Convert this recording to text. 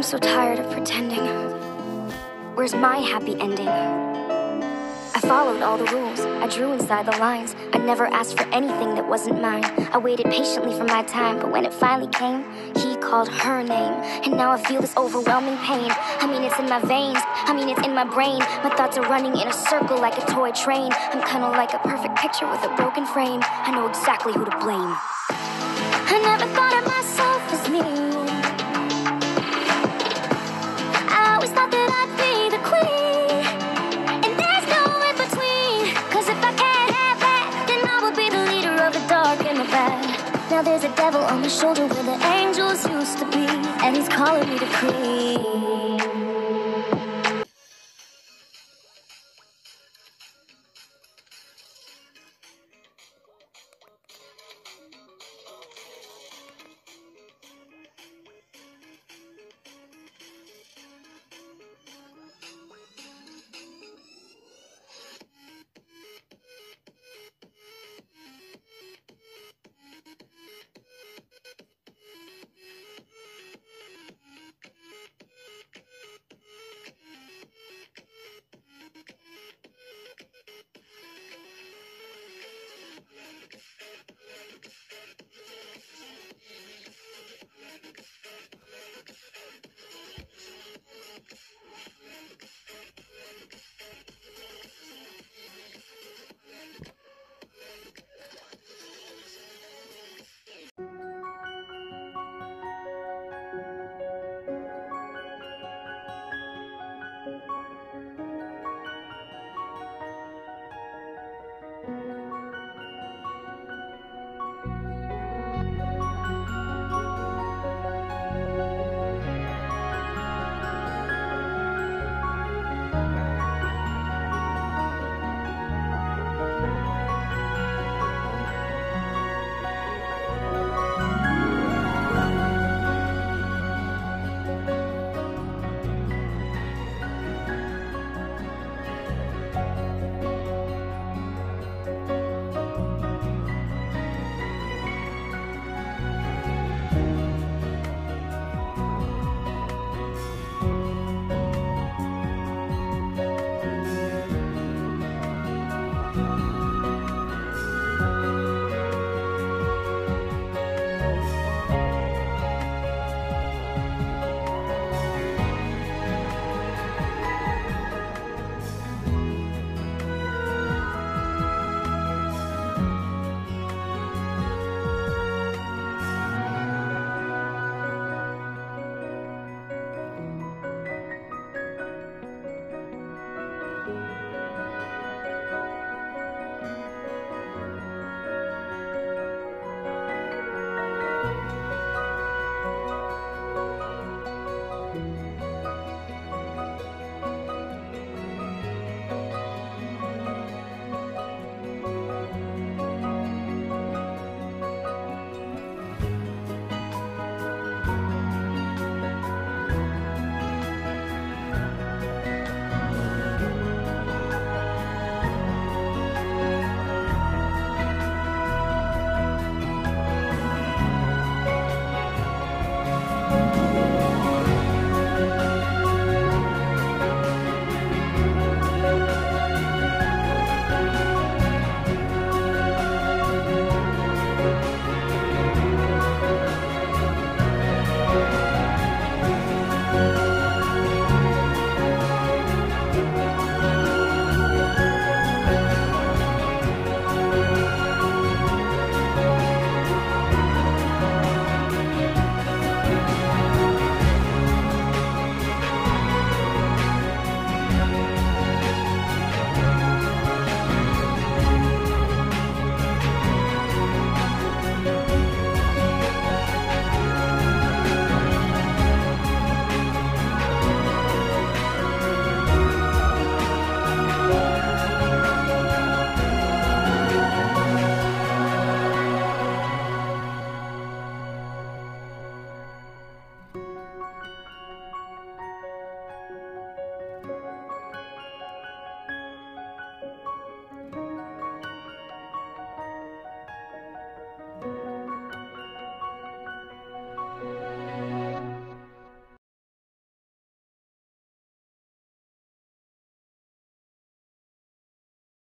so tired of pretending. Where's my happy ending? I followed all the rules, I drew inside the lines. I never asked for anything that wasn't mine. I waited patiently for my time, but when it finally came, he called her name. And now I feel this overwhelming pain. I mean, it's in my veins, I mean, it's in my brain. My thoughts are running in a circle like a toy train. I'm kinda like a perfect picture with a broken frame. I know exactly who to blame. I never thought of myself as me. I always thought that I'd be the queen, and there's no in between. Cause if I can't have that, then I will be the leader of the dark and the bad. Now there's a devil on my shoulder where the angels used to be, and he's calling me to creep.